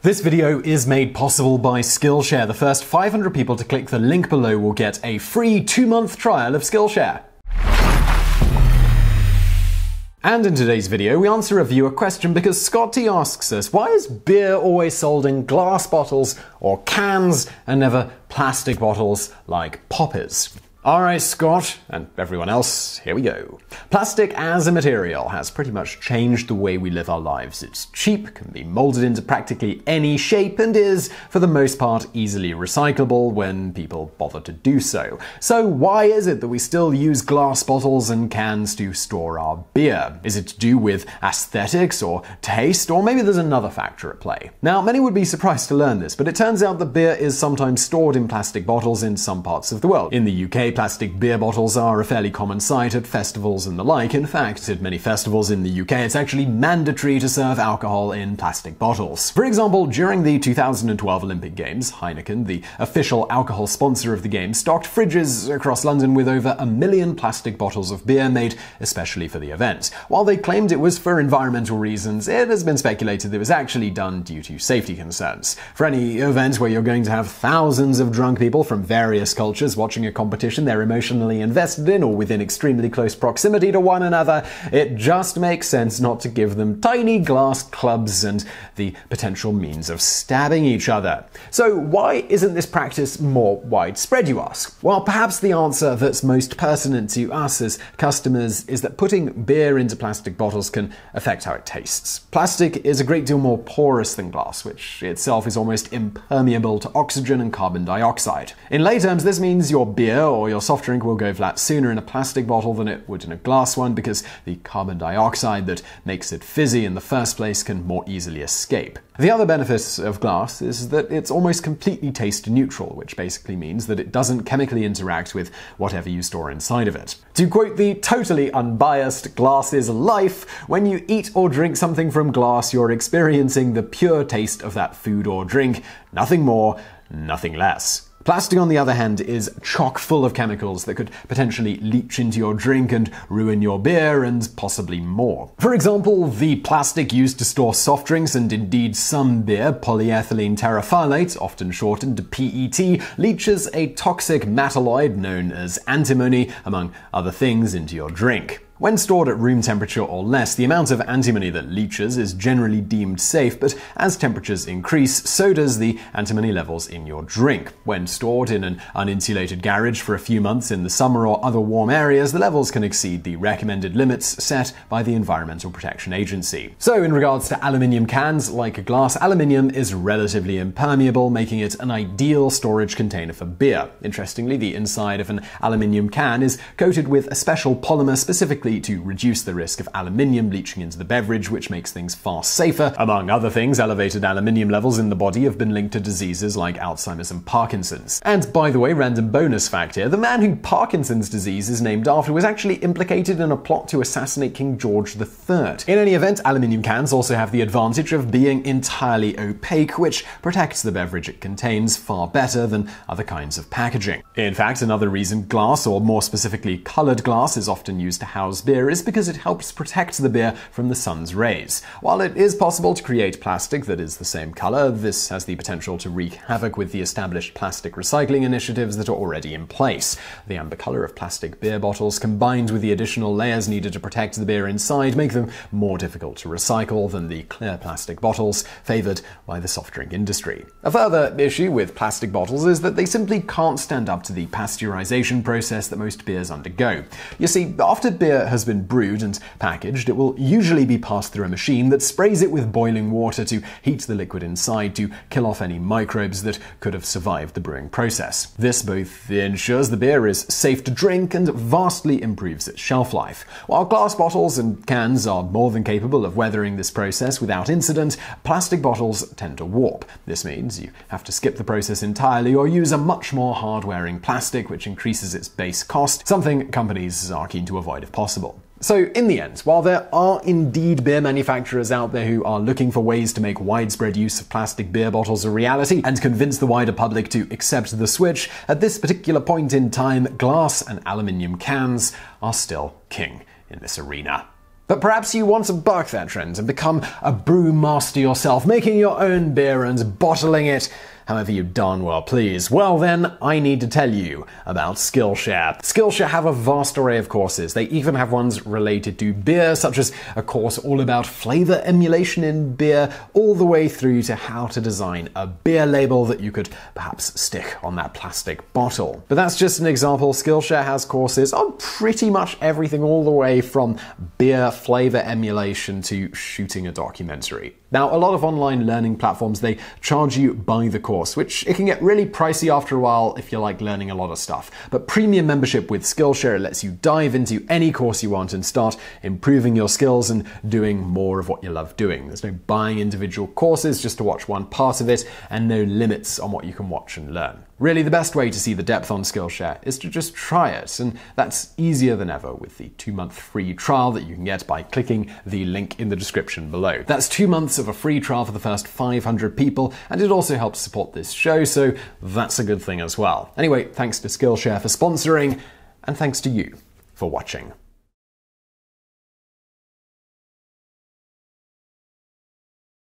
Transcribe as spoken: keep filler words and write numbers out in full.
This video is made possible by Skillshare. The first five hundred people to click the link below will get a free two-month trial of Skillshare. And in today's video, we answer a viewer question because Scotty asks us, why is beer always sold in glass bottles or cans and never plastic bottles like poppers? Alright, Scott, and everyone else, here we go. Plastic as a material has pretty much changed the way we live our lives. It's cheap, can be molded into practically any shape, and is, for the most part, easily recyclable when people bother to do so. So why is it that we still use glass bottles and cans to store our beer? Is it to do with aesthetics or taste, or maybe there's another factor at play? Now, many would be surprised to learn this, but it turns out that beer is sometimes stored in plastic bottles in some parts of the world. In the U K, plastic beer bottles are a fairly common sight at festivals and the like. In fact, at many festivals in the U K, it's actually mandatory to serve alcohol in plastic bottles. For example, during the two thousand twelve Olympic Games, Heineken, the official alcohol sponsor of the Games, stocked fridges across London with over a million plastic bottles of beer made especially for the event. While they claimed it was for environmental reasons, it has been speculated that it was actually done due to safety concerns. For any event where you're going to have thousands of drunk people from various cultures watching a competition they're emotionally invested in or within extremely close proximity to one another, it just makes sense not to give them tiny glass clubs and the potential means of stabbing each other. So why isn't this practice more widespread, you ask? Well, perhaps the answer that's most pertinent to us as customers is that putting beer into plastic bottles can affect how it tastes. Plastic is a great deal more porous than glass, which itself is almost impermeable to oxygen and carbon dioxide. In lay terms, this means your beer or your soft drink will go flat sooner in a plastic bottle than it would in a glass one because the carbon dioxide that makes it fizzy in the first place can more easily escape. The other benefit of glass is that it's almost completely taste neutral, which basically means that it doesn't chemically interact with whatever you store inside of it. To quote the totally unbiased Glass is Life, when you eat or drink something from glass, you're experiencing the pure taste of that food or drink, nothing more, nothing less. Plastic, on the other hand, is chock full of chemicals that could potentially leach into your drink and ruin your beer and possibly more. For example, the plastic used to store soft drinks and indeed some beer, polyethylene terephthalate, often shortened to P E T, leaches a toxic metalloid known as antimony, among other things, into your drink. When stored at room temperature or less, the amount of antimony that leaches is generally deemed safe, but as temperatures increase, so does the antimony levels in your drink. When stored in an uninsulated garage for a few months in the summer or other warm areas, the levels can exceed the recommended limits set by the Environmental Protection Agency. So in regards to aluminium cans, like glass, aluminium is relatively impermeable, making it an ideal storage container for beer. Interestingly, the inside of an aluminium can is coated with a special polymer specifically to reduce the risk of aluminium leaching into the beverage, which makes things far safer. Among other things, elevated aluminium levels in the body have been linked to diseases like Alzheimer's and Parkinson's. And by the way, random bonus fact here, the man who Parkinson's disease is named after was actually implicated in a plot to assassinate King George the Third. In any event, aluminium cans also have the advantage of being entirely opaque, which protects the beverage it contains far better than other kinds of packaging. In fact, another reason glass, or more specifically colored glass, is often used to house beer is because it helps protect the beer from the sun's rays. While it is possible to create plastic that is the same color, this has the potential to wreak havoc with the established plastic recycling initiatives that are already in place. The amber color of plastic beer bottles, combined with the additional layers needed to protect the beer inside, make them more difficult to recycle than the clear plastic bottles favored by the soft drink industry. A further issue with plastic bottles is that they simply can't stand up to the pasteurization process that most beers undergo. You see, after beer has been brewed and packaged, it will usually be passed through a machine that sprays it with boiling water to heat the liquid inside to kill off any microbes that could have survived the brewing process. This both ensures the beer is safe to drink and vastly improves its shelf life. While glass bottles and cans are more than capable of weathering this process without incident, plastic bottles tend to warp. This means you have to skip the process entirely or use a much more hard-wearing plastic, which increases its base cost, something companies are keen to avoid if possible. So in the end, while there are indeed beer manufacturers out there who are looking for ways to make widespread use of plastic beer bottles a reality and convince the wider public to accept the switch, at this particular point in time, glass and aluminium cans are still king in this arena. But perhaps you want to buck that trend and become a brew master yourself, making your own beer and bottling it however you darn well please. Well then, I need to tell you about Skillshare. Skillshare have a vast array of courses. They even have ones related to beer, such as a course all about flavor emulation in beer, all the way through to how to design a beer label that you could perhaps stick on that plastic bottle. But that's just an example. Skillshare has courses on pretty much everything, all the way from beer flavor emulation to shooting a documentary. Now, a lot of online learning platforms, they charge you by the course, which it can get really pricey after a while if you like learning a lot of stuff. But premium membership with Skillshare lets you dive into any course you want and start improving your skills and doing more of what you love doing. There's no buying individual courses just to watch one part of it, and no limits on what you can watch and learn. Really, the best way to see the depth on Skillshare is to just try it, and that's easier than ever with the two-month free trial that you can get by clicking the link in the description below. That's two months of a free trial for the first five hundred people, and it also helps support this show, so that's a good thing as well. Anyway, thanks to Skillshare for sponsoring, and thanks to you for watching.